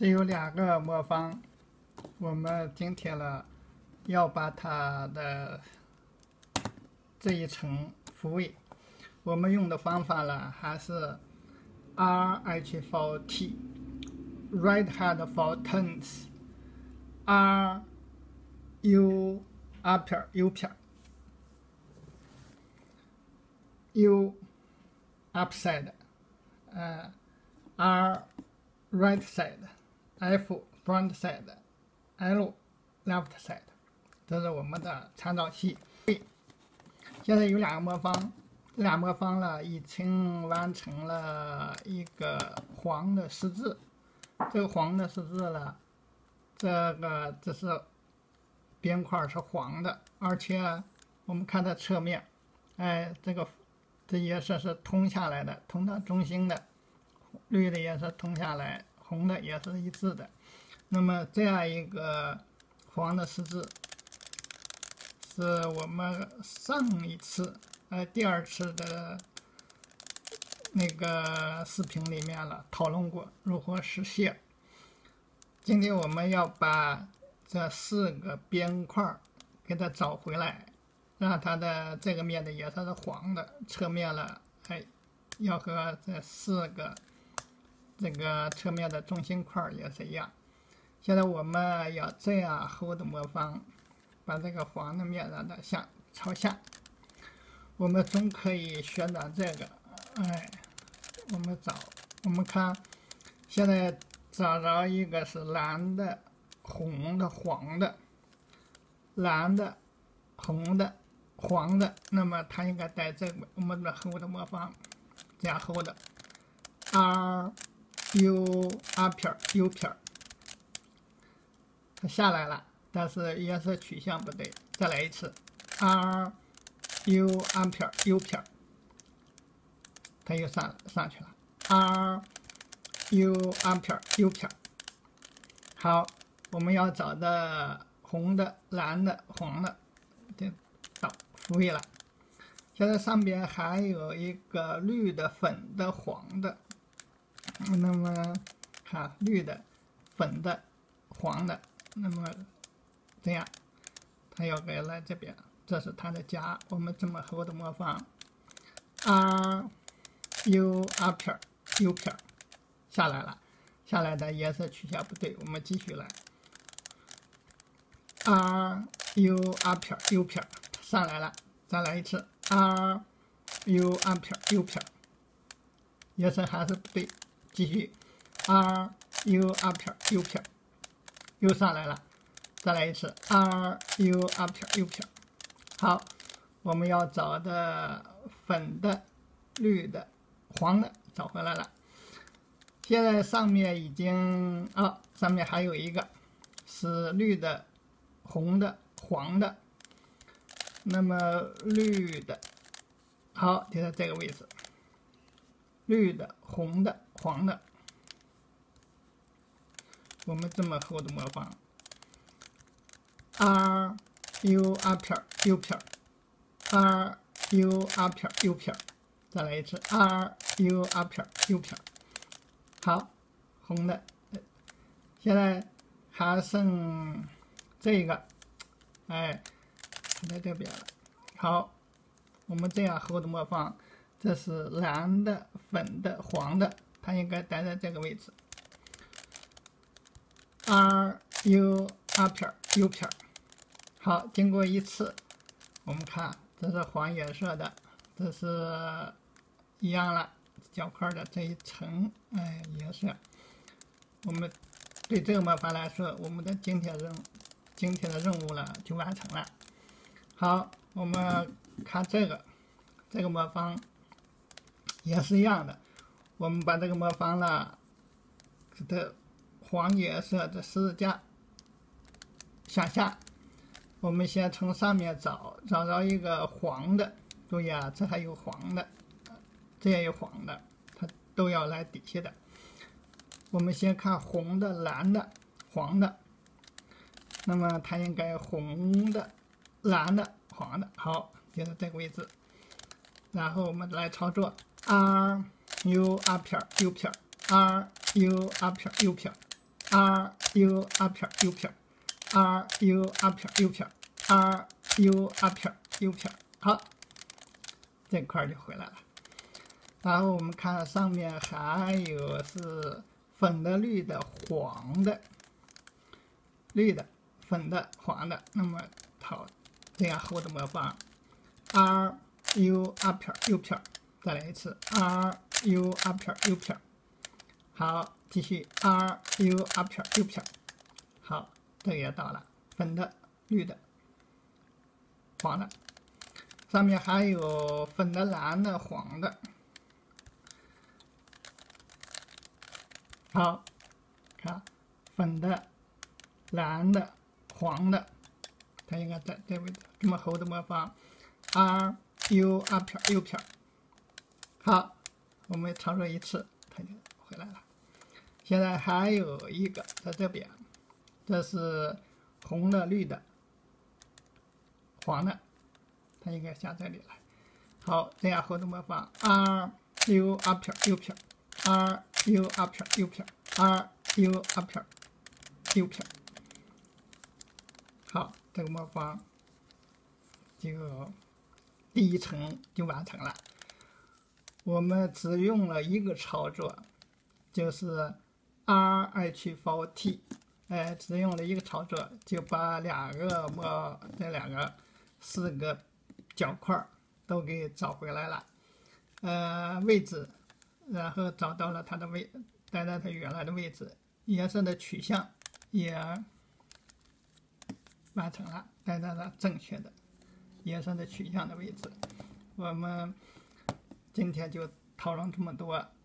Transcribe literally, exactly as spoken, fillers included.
这有两个魔方，我们紧贴了，要把它的这一层复位。我们用的方法呢，还是 R H for T right hand for turns R U up 撇 U 撇 U upside 呃 R right side F front side L left side， 这是我们的参照系。现在有两个魔方，这俩魔方呢已经完成了一个黄的十字。这个黄的十字呢，这个这是边块是黄的，而且我们看它侧面，哎，这个这颜色是通下来的，通到中心的，绿的颜色通下来，红的也是一致的。那么这样一个黄的十字，是我们上一次呃第二次的那个视频里面了讨论过如何实现。今天我们要把这四个边块给它找回来，让它的这个面的颜色是黄的，侧面了，哎，要和这四个这个侧面的中心块也是一样。现在我们要这样厚的魔方，把这个黄的面让它向朝下。我们总可以选择这个，哎，我们找，我们看，现在找着一个是蓝的、红的、黄的，蓝的、红的、黄的，那么它应该带这个我们的厚的魔方，加厚的 R U R 撇 U 撇。它下来了，但是颜色取向不对，再来一次 R U R 撇 U 撇，它又上上去了 R U R 撇 U 撇。好，我们要找的红的、蓝的、黄的，这到复位了。现在上边还有一个绿的、粉的、黄的，那么看绿的、粉的、黄的。那么这样，它要给来这边，这是它的夹。我们这么厚的魔方 ，R U R 撇 U 撇下来了，下来的颜色取向不对，我们继续来 R U R 撇 U 撇上来了，再来一次 R U R 撇 U 撇，颜色还是不对，继续 R U R 撇 U 撇。又上来了，再来一次 R U R 撇 U 撇。好，我们要找的粉的、绿的、黄的找回来了。现在上面已经啊、哦，上面还有一个是绿的、红的、黄的。那么绿的，好，就在这个位置，绿的、红的、黄的。我们这么厚的魔方 ，R U R 撇 U 撇 ，R U R 撇 U 撇，再来一次 R U R 撇 U 撇。好，红的，现在还剩这个，哎，在这边了。好，我们这样厚的魔方，这是蓝的、粉的、黄的，它应该待在这个位置。R U R 撇 U 撇，好，经过一次，我们看这是黄颜色的，这是一样了，角块的这一层，哎，颜色。我们对这个魔法来说，我们的今天任今天的任务呢就完成了。好，我们看这个这个魔方也是一样的，我们把这个魔方呢，这黄颜色的十字架向下，我们先从上面找，找着一个黄的，注意啊，这还有黄的，这也有黄的，它都要来底下的。我们先看红的、蓝的、黄的，那么它应该红的、蓝的、黄的，好，就在这个位置。然后我们来操作 R U R 撇 U 撇 R U R 撇 U 撇。 R U 二撇 U 撇 R U 二撇 U 撇 R U 二撇 U 撇，好，这块就回来了。然后我们看上面还有是粉的、绿的、黄的，绿的、粉的、黄的。那么好，这样后的模仿 R U 二撇 U 撇，再来一次 R U 二撇 U 撇。好，继续 R U 二撇 U 撇。好，这个也到了，粉的、绿的、黄的。上面还有粉的、蓝的、黄的。好，看粉的、蓝的、黄的，它应该在这位置。这么厚的模仿 R U 二撇 U 撇。好，我们操作一次，它就回来了。现在还有一个在这边，这是红的、绿的、黄的，它应该下这里来。好，这样厚的模仿 R U 二撇 U 撇 R U 二撇 U 撇 R U 二撇 U 撇。好，这个模仿就第一层就完成了。我们只用了一个操作，就是 R H 四 T， 哎，只用了一个操作，就把两个模这两个四个角块都给找回来了，呃，位置。然后找到了它的位，待在它原来的位置，颜色的取向也完成了，待在了正确的颜色的取向的位置。我们今天就讨论这么多。